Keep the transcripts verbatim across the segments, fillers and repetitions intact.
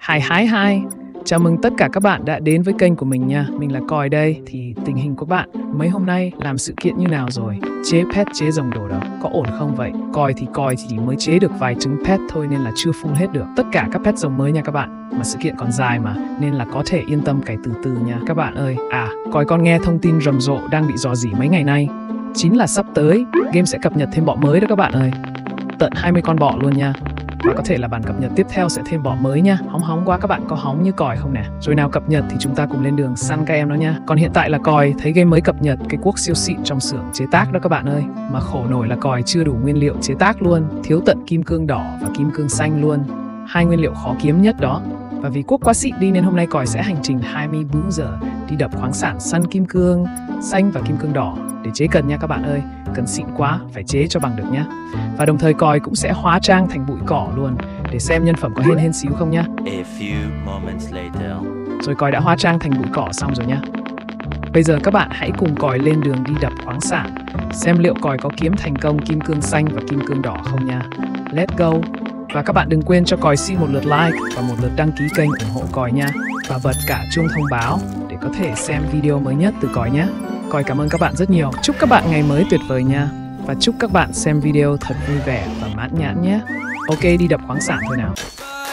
Hi hi hi. Chào mừng tất cả các bạn đã đến với kênh của mình nha. Mình là Còi đây. Thì tình hình của bạn mấy hôm nay làm sự kiện như nào rồi? Chế pet, chế rồng đồ đó có ổn không vậy? Còi thì Còi thì chỉ mới chế được vài trứng pet thôi nên là chưa full hết được tất cả các pet rồng mới nha các bạn. Mà sự kiện còn dài mà nên là có thể yên tâm cày từ từ nha các bạn ơi. À, Còi con nghe thông tin rầm rộ đang bị rò rỉ mấy ngày nay. Chính là sắp tới game sẽ cập nhật thêm bọ mới đó các bạn ơi. Tận hai mươi con bọ luôn nha. Và có thể là bản cập nhật tiếp theo sẽ thêm bọ mới nha. Hóng hóng quá, các bạn có hóng như Còi không nè? Rồi nào cập nhật thì chúng ta cùng lên đường săn các em đó nha. Còn hiện tại là Còi thấy game mới cập nhật cái cuốc siêu xịn trong xưởng chế tác đó các bạn ơi. Mà khổ nổi là Còi chưa đủ nguyên liệu chế tác luôn. Thiếu tận kim cương đỏ và kim cương xanh luôn. Hai nguyên liệu khó kiếm nhất đó. Và vì cuốc quá xịn đi nên hôm nay Còi sẽ hành trình hai mươi bốn giờ đi đập khoáng sản săn kim cương xanh và kim cương đỏ để chế cần nha các bạn ơi. Cần xịn quá, phải chế cho bằng được nhá. Và đồng thời Còi cũng sẽ hóa trang thành bụi cỏ luôn để xem nhân phẩm có hên hên xíu không nhá. A few moments later. Rồi Còi đã hóa trang thành bụi cỏ xong rồi nhá. Bây giờ các bạn hãy cùng Còi lên đường đi đập khoáng sản, xem liệu Còi có kiếm thành công kim cương xanh và kim cương đỏ không nha. Let's go. Và các bạn đừng quên cho Còi xin một lượt like và một lượt đăng ký kênh ủng hộ Còi nha. Và bật cả chuông thông báo để có thể xem video mới nhất từ Còi nhé. Còi cảm ơn các bạn rất nhiều. Chúc các bạn ngày mới tuyệt vời nha. Và chúc các bạn xem video thật vui vẻ và mãn nhãn nhé. Ok, đi đập khoáng sản thôi nào.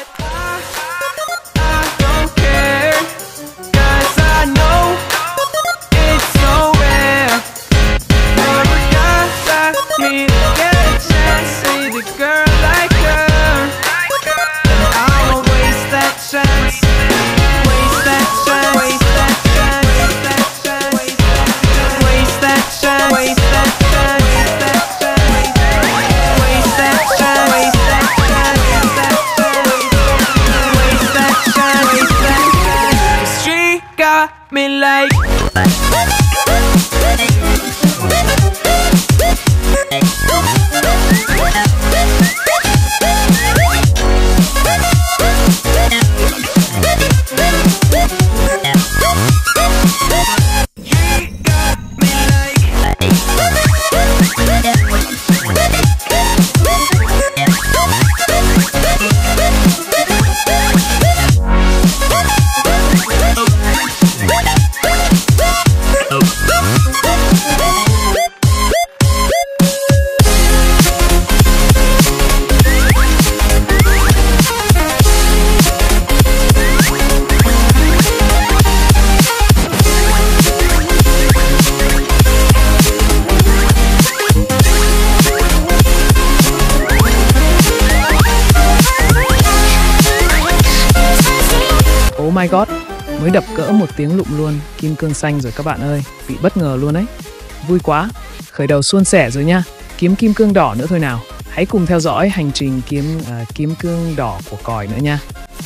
Me like Oh my god, mới đập cỡ một tiếng lụm luôn kim cương xanh rồi các bạn ơi. Bị bất ngờ luôn đấy. Vui quá, khởi đầu suôn sẻ rồi nha. Kiếm kim cương đỏ nữa thôi nào. Hãy cùng theo dõi hành trình kiếm uh, kim cương đỏ của Còi nữa nha.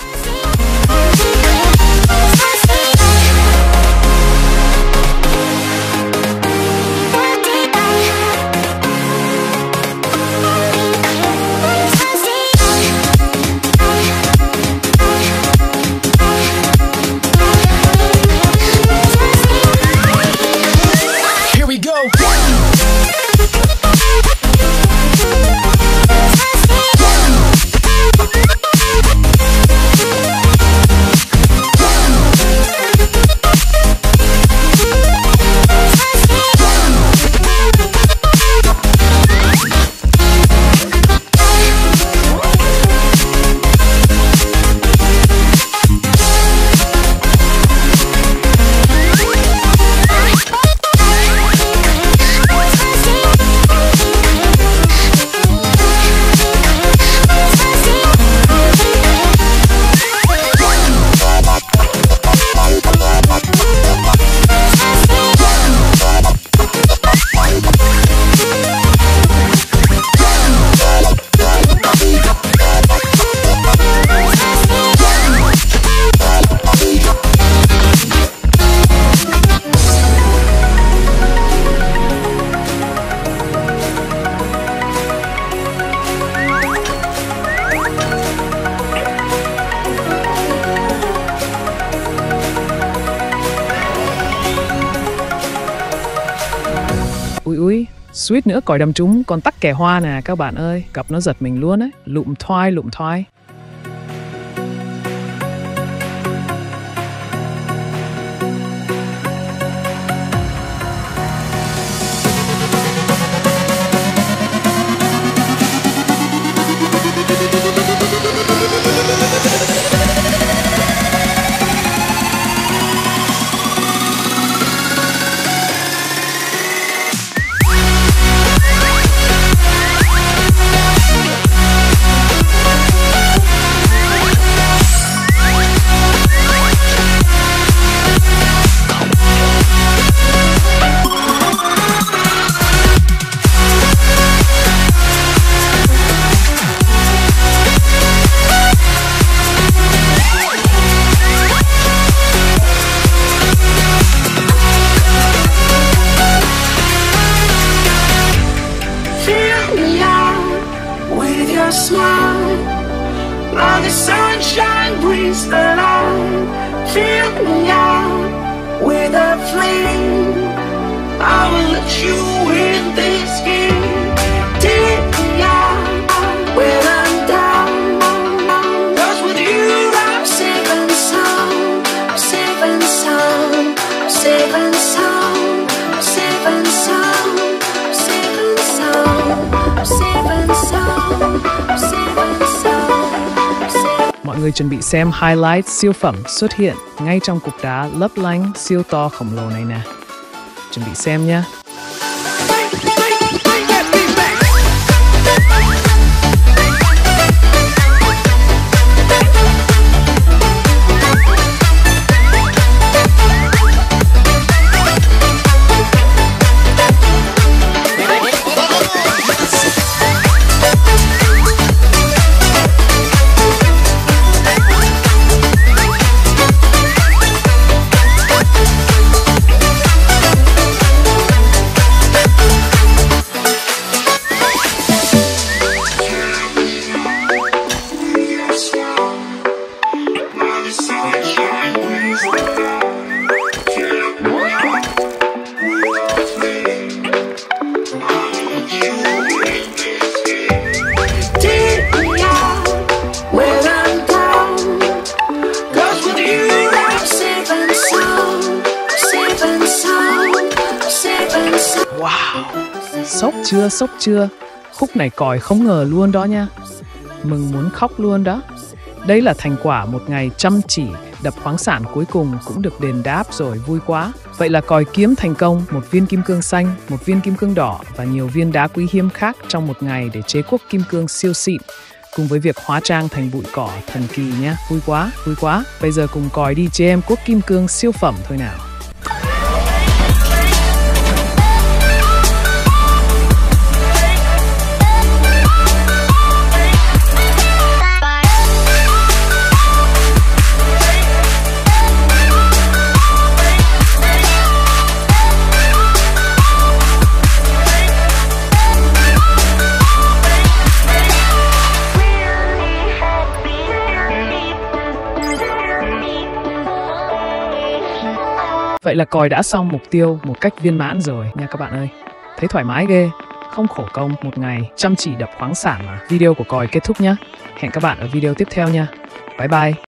Ui ui, suýt nữa Còi đâm trúng con tắc kè hoa nè các bạn ơi. Gặp nó giật mình luôn ấy. Lụm thoai lụm thoai. the light, fill me out with a flame. I will let you in this game. Take me out when I'm down. 'Cause with you I'm safe and sound. I'm safe and sound. I'm safe and sound. I'm safe and sound. I'm safe and sound. I'm safe and sound. I'm safe and sound. Mọi người chuẩn bị xem highlight siêu phẩm xuất hiện ngay trong cục đá lấp lánh siêu to khổng lồ này nè. Chuẩn bị xem nhé. Wow, sốc chưa, sốc chưa. Khúc này còi không ngờ luôn đó nha. Mừng muốn khóc luôn đó. Đây là thành quả một ngày chăm chỉ đập khoáng sản cuối cùng cũng được đền đáp rồi, vui quá. Vậy là còi kiếm thành công một viên kim cương xanh, một viên kim cương đỏ và nhiều viên đá quý hiếm khác trong một ngày để chế cuốc kim cương siêu xịn. Cùng với việc hóa trang thành bụi cỏ thần kỳ nhé. Vui quá, vui quá. Bây giờ cùng còi đi chế em cuốc kim cương siêu phẩm thôi nào. Vậy là còi đã xong mục tiêu một cách viên mãn rồi nha các bạn ơi. Thấy thoải mái ghê, không khổ công một ngày chăm chỉ đập khoáng sản mà. Video của còi kết thúc nhé. Hẹn các bạn ở video tiếp theo nha. Bye bye.